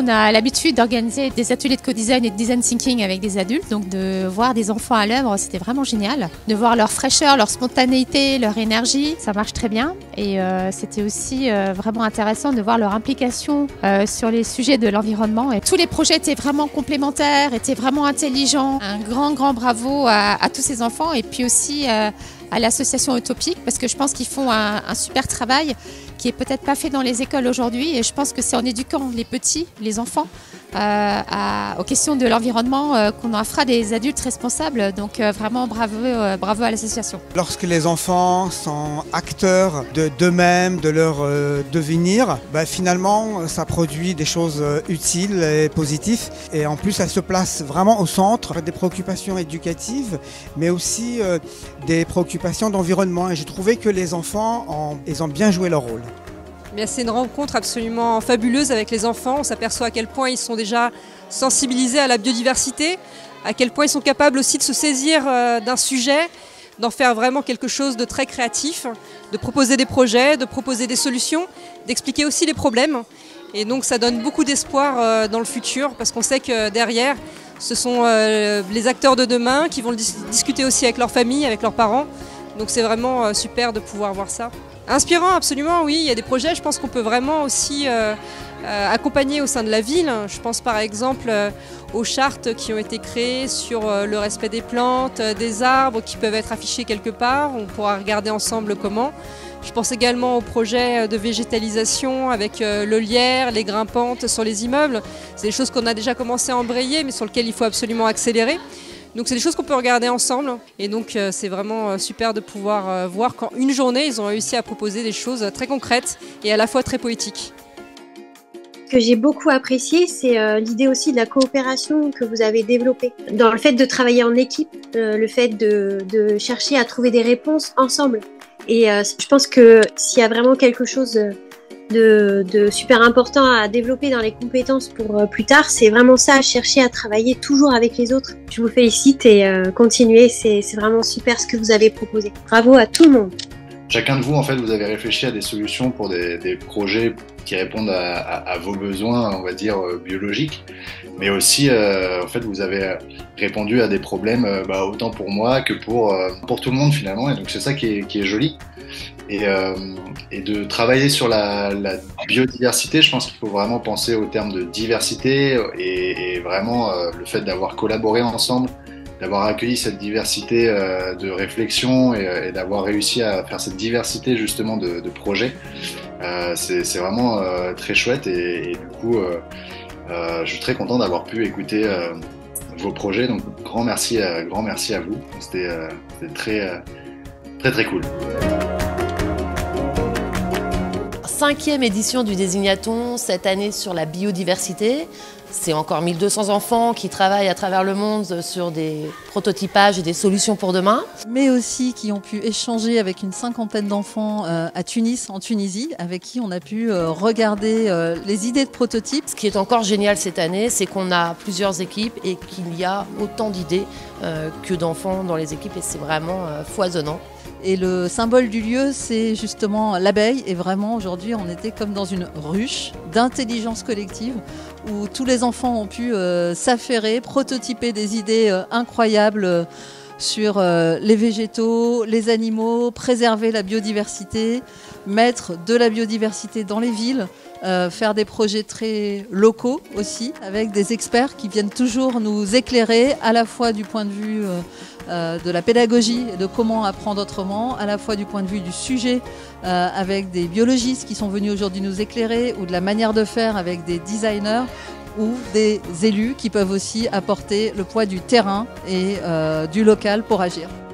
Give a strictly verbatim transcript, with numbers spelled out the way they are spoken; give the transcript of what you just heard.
on a l'habitude d'organiser des ateliers de co-design et de design thinking avec des adultes. Donc de voir des enfants à l'œuvre, c'était vraiment génial. De voir leur fraîcheur, leur spontanéité, leur énergie, ça marche très bien. Et euh, c'était aussi euh, vraiment intéressant de voir leur implication euh, sur les sujets de l'environnement. Et tous les projets étaient vraiment complémentaires, étaient vraiment intelligents. Un grand, grand bravo à, à tous ces enfants et puis aussi euh, à l'association Utopique parce que je pense qu'ils font un, un super travail qui est peut-être pas fait dans les écoles aujourd'hui et je pense que c'est en éduquant les petits, les enfants, euh, à, aux questions de l'environnement euh, qu'on en fera des adultes responsables. Donc euh, vraiment bravo, euh, bravo à l'association. Lorsque les enfants sont acteurs de d'eux-mêmes, de leur euh, devenir, bah, finalement ça produit des choses utiles et positives. Et en plus elles se placent vraiment au centre des préoccupations éducatives, mais aussi euh, des préoccupations d'environnement. Et j'ai trouvé que les enfants, ont, ils ont bien joué leur rôle. C'est une rencontre absolument fabuleuse avec les enfants. On s'aperçoit à quel point ils sont déjà sensibilisés à la biodiversité, à quel point ils sont capables aussi de se saisir d'un sujet, d'en faire vraiment quelque chose de très créatif, de proposer des projets, de proposer des solutions, d'expliquer aussi les problèmes. Et donc ça donne beaucoup d'espoir dans le futur parce qu'on sait que derrière, ce sont les acteurs de demain qui vont le discuter aussi avec leur famille, avec leurs parents. Donc c'est vraiment super de pouvoir voir ça. Inspirant, absolument, oui. Il y a des projets, je pense qu'on peut vraiment aussi euh, euh, accompagner au sein de la ville. Je pense par exemple euh, aux chartes qui ont été créées sur euh, le respect des plantes, euh, des arbres qui peuvent être affichés quelque part. On pourra regarder ensemble comment. Je pense également aux projets de végétalisation avec euh, le lierre, les grimpantes sur les immeubles. C'est des choses qu'on a déjà commencé à embrayer mais sur lesquelles il faut absolument accélérer. Donc c'est des choses qu'on peut regarder ensemble et donc euh, c'est vraiment euh, super de pouvoir euh, voir qu'en une journée ils ont réussi à proposer des choses très concrètes et à la fois très poétiques. Ce que j'ai beaucoup apprécié, c'est euh, l'idée aussi de la coopération que vous avez développée. Dans le fait de travailler en équipe, euh, le fait de, de chercher à trouver des réponses ensemble. Et euh, je pense que s'il y a vraiment quelque chose de, de super important à développer dans les compétences pour euh, plus tard, c'est vraiment ça, chercher à travailler toujours avec les autres. Je vous félicite et euh, continuez, c'est vraiment super ce que vous avez proposé. Bravo à tout le monde. Chacun de vous, en fait, vous avez réfléchi à des solutions pour des, des projets qui répondent à, à, à vos besoins, on va dire, euh, biologiques, mais aussi, euh, en fait, vous avez répondu à des problèmes, euh, bah, autant pour moi que pour, euh, pour tout le monde, finalement, et donc c'est ça qui est, qui est joli. Et, euh, et de travailler sur la, la biodiversité, je pense qu'il faut vraiment penser au terme de diversité et, et vraiment euh, le fait d'avoir collaboré ensemble, d'avoir accueilli cette diversité euh, de réflexion et, et d'avoir réussi à faire cette diversité justement de, de projets, euh, c'est vraiment euh, très chouette et, et du coup euh, euh, je suis très content d'avoir pu écouter euh, vos projets, donc grand merci, euh, grand merci à vous, c'était euh, très, euh, très très cool. Cinquième édition du Désignaton, cette année sur la biodiversité. C'est encore mille deux cents enfants qui travaillent à travers le monde sur des prototypages et des solutions pour demain. Mais aussi qui ont pu échanger avec une cinquantaine d'enfants euh, à Tunis, en Tunisie, avec qui on a pu euh, regarder euh, les idées de prototypes. Ce qui est encore génial cette année, c'est qu'on a plusieurs équipes et qu'il y a autant d'idées euh, que d'enfants dans les équipes et c'est vraiment euh, foisonnant. Et le symbole du lieu, c'est justement l'abeille. Et vraiment, aujourd'hui, on était comme dans une ruche d'intelligence collective où tous les enfants ont pu euh, s'affairer, prototyper des idées euh, incroyables euh, sur euh, les végétaux, les animaux, préserver la biodiversité, mettre de la biodiversité dans les villes, euh, faire des projets très locaux aussi, avec des experts qui viennent toujours nous éclairer à la fois du point de vue euh, Euh, de la pédagogie et de comment apprendre autrement, à la fois du point de vue du sujet euh, avec des biologistes qui sont venus aujourd'hui nous éclairer ou de la manière de faire avec des designers ou des élus qui peuvent aussi apporter le poids du terrain et euh, du local pour agir.